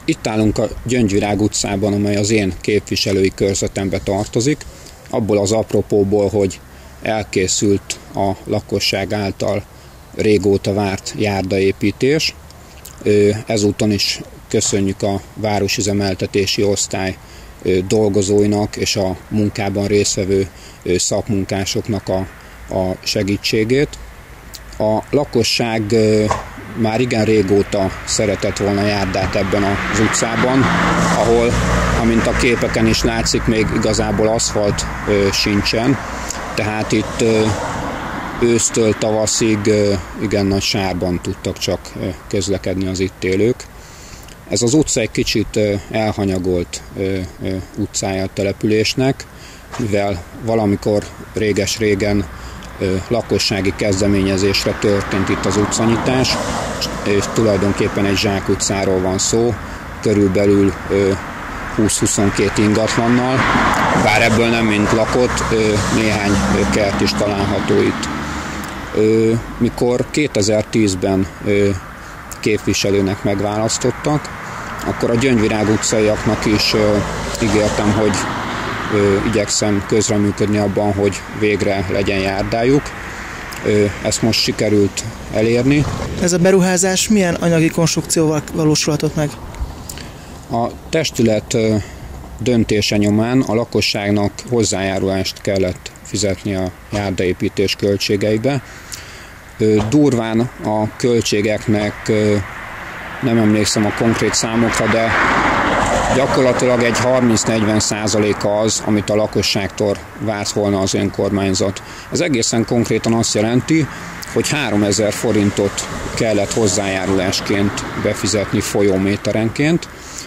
Itt állunk a Gyöngyvirág utcában, amely az én képviselői körzetembe tartozik, abból az apropóból, hogy elkészült a lakosság által régóta várt járdaépítés. Ezúton is köszönjük a városüzemeltetési osztály dolgozóinak és a munkában résztvevő szakmunkásoknak a segítségét. A lakosság már igen régóta szeretett volna járdát ebben az utcában, ahol, amint a képeken is látszik, még igazából aszfalt sincsen, tehát itt ősztől tavaszig igen nagy sárban tudtak csak közlekedni az itt élők. Ez az utca egy kicsit elhanyagolt utcája a településnek, mivel valamikor réges-régen lakossági kezdeményezésre történt itt az utcanyitás, és tulajdonképpen egy zsákutcáról van szó, körülbelül 20-22 ingatlannal, bár ebből nem mind lakott, néhány kert is található itt. Mikor 2010-ben képviselőnek megválasztottak, akkor a Gyöngyvirág utcaiaknak is ígértem, hogy igyekszem közreműködni abban, hogy végre legyen járdájuk. Ezt most sikerült elérni. Ez a beruházás milyen anyagi konstrukcióval valósulhatott meg? A testület döntése nyomán a lakosságnak hozzájárulást kellett fizetni a járdaépítés költségeibe. Durván a költségeknek nem emlékszem a konkrét számokra, de gyakorlatilag egy 30-40% az, amit a lakosságtól várt volna az önkormányzat. Ez egészen konkrétan azt jelenti, hogy 3000 forintot kellett hozzájárulásként befizetni folyóméterenként,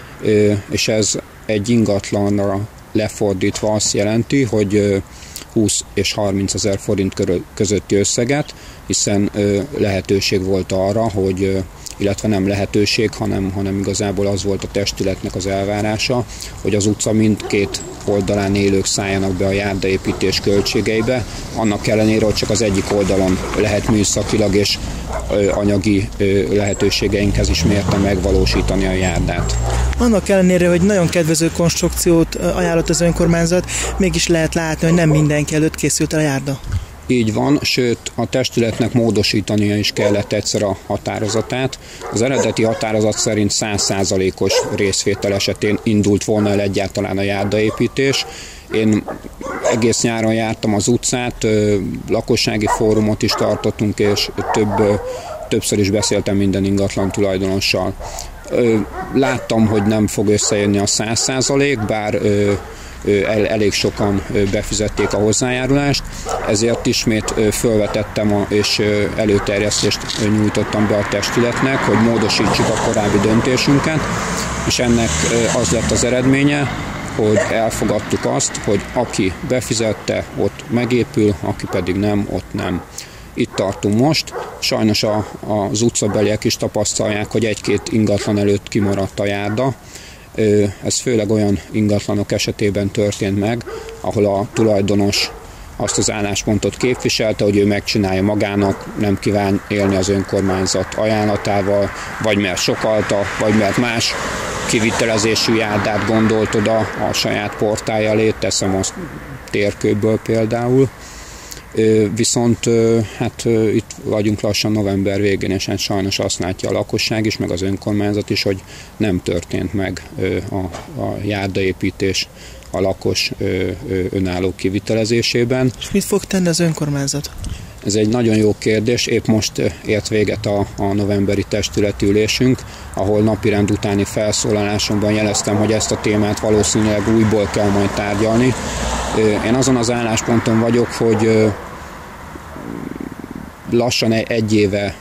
és ez egy ingatlanra lefordítva azt jelenti, hogy 20 és 30 ezer forint közötti összeget, hiszen lehetőség volt arra, hogy illetve nem lehetőség, hanem igazából az volt a testületnek az elvárása, hogy az utca mindkét oldalán élők szálljanak be a járdaépítés költségeibe, annak ellenére, hogy csak az egyik oldalon lehet műszakilag és anyagi lehetőségeinkhez is mérten megvalósítani a járdát. Annak ellenére, hogy nagyon kedvező konstrukciót ajánlott az önkormányzat, mégis lehet látni, hogy nem mindenki előtt készült el a járda. Így van, sőt a testületnek módosítania is kellett egyszer a határozatát. Az eredeti határozat szerint 100%-os részvétel esetén indult volna el egyáltalán a járdaépítés. Én egész nyáron jártam az utcát, lakossági fórumot is tartottunk, és többször is beszéltem minden ingatlan tulajdonossal. Láttam, hogy nem fog összejönni a 100%, bár elég sokan befizették a hozzájárulást, ezért ismét felvetettem és előterjesztést nyújtottam be a testületnek, hogy módosítsuk a korábbi döntésünket, és ennek az lett az eredménye, hogy elfogadtuk azt, hogy aki befizette, ott megépül, aki pedig nem, ott nem. Itt tartunk most. Sajnos az utcabeliek is tapasztalják, hogy egy-két ingatlan előtt kimaradt a járda. Ez főleg olyan ingatlanok esetében történt meg, ahol a tulajdonos azt az álláspontot képviselte, hogy ő megcsinálja magának, nem kíván élni az önkormányzat ajánlatával, vagy mert sokalta, vagy mert más kivitelezésű járdát gondolt oda a saját portálja elé, teszem azt Térkőből például. Viszont hát itt vagyunk lassan november végén, és hát sajnos azt látja a lakosság is, meg az önkormányzat is, hogy nem történt meg a járdaépítés a lakos önálló kivitelezésében. És mit fog tenni az önkormányzat? Ez egy nagyon jó kérdés. Épp most ért véget a novemberi testületi ülésünk, ahol napirend utáni felszólalásomban jeleztem, hogy ezt a témát valószínűleg újból kell majd tárgyalni. Én azon az állásponton vagyok, hogy lassan egy éve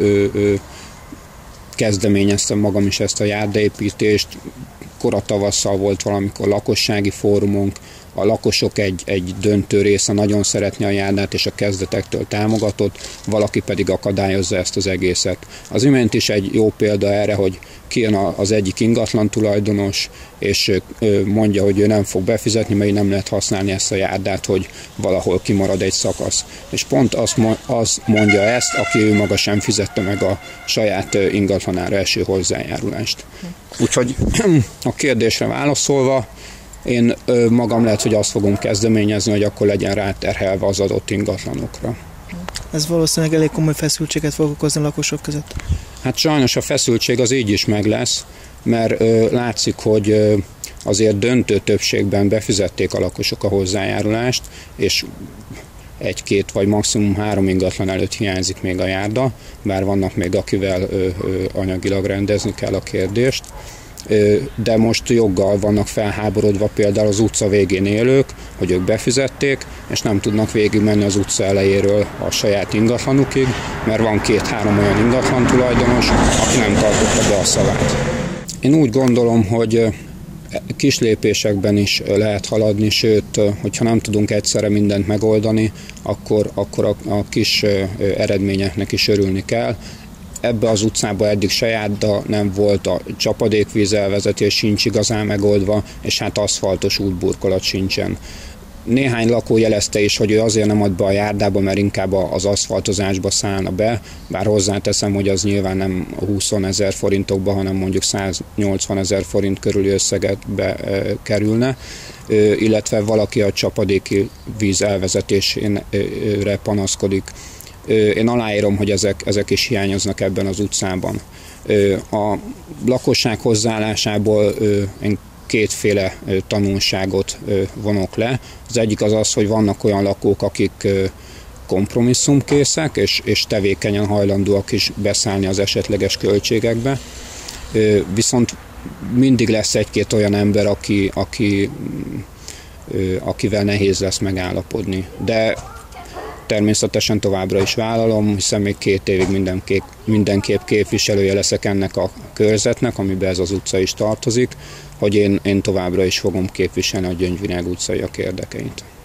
kezdeményeztem magam is ezt a járdaépítést. Koratavasszal volt valamikor lakossági fórumunk, a lakosok egy döntő része nagyon szeretné a járdát, és a kezdetektől támogatott, valaki pedig akadályozza ezt az egészet. Az imént is egy jó példa erre, hogy kijön az egyik ingatlan tulajdonos, és mondja, hogy ő nem fog befizetni, mert nem lehet használni ezt a járdát, hogy valahol kimarad egy szakasz. És pont az mondja ezt, aki ő maga sem fizette meg a saját ingatlanára eső hozzájárulást. Úgyhogy a kérdésre válaszolva, én magam lehet, hogy azt fogom kezdeményezni, hogy akkor legyen ráterhelve az adott ingatlanokra. Ez valószínűleg elég komoly feszültséget fog okozni a lakosok között. Hát sajnos a feszültség az így is meg lesz, mert látszik, hogy azért döntő többségben befizették a lakosok a hozzájárulást, és 1-2 vagy maximum 3 ingatlan előtt hiányzik még a járda, bár vannak még akivel anyagilag rendezni kell a kérdést. De most joggal vannak felháborodva például az utca végén élők, hogy ők befizették, és nem tudnak végigmenni az utca elejéről a saját ingatlanukig, mert van 2-3 olyan ingatlan tulajdonos, aki nem tartotta be a szavát. Én úgy gondolom, hogy kis lépésekben is lehet haladni, sőt, hogyha nem tudunk egyszerre mindent megoldani, akkor a kis eredményeknek is örülni kell. Ebbe az utcába eddig se járda nem volt, a csapadékvíz elvezetés sincs igazán megoldva, és hát aszfaltos útburkolat sincsen. Néhány lakó jelezte is, hogy ő azért nem ad be a járdába, mert inkább az aszfaltozásba szállna be, bár hozzáteszem, hogy az nyilván nem 20 000 forintokba, hanem mondjuk 180 000 forint körüli összegetbe kerülne, illetve valaki a csapadéki víz elvezetésére panaszkodik. Én aláírom, hogy ezek is hiányoznak ebben az utcában. A lakosság hozzáállásából én kétféle tanulságot vonok le. Az egyik az, hogy vannak olyan lakók, akik kompromisszumkészek, és tevékenyen hajlandóak is beszállni az esetleges költségekbe. Viszont mindig lesz 1-2 olyan ember, akivel nehéz lesz megállapodni. De természetesen továbbra is vállalom, hiszen még 2 évig mindenképp képviselője leszek ennek a körzetnek, amiben ez az utca is tartozik, hogy én továbbra is fogom képviselni a Gyöngyvirág utcaiak érdekeit.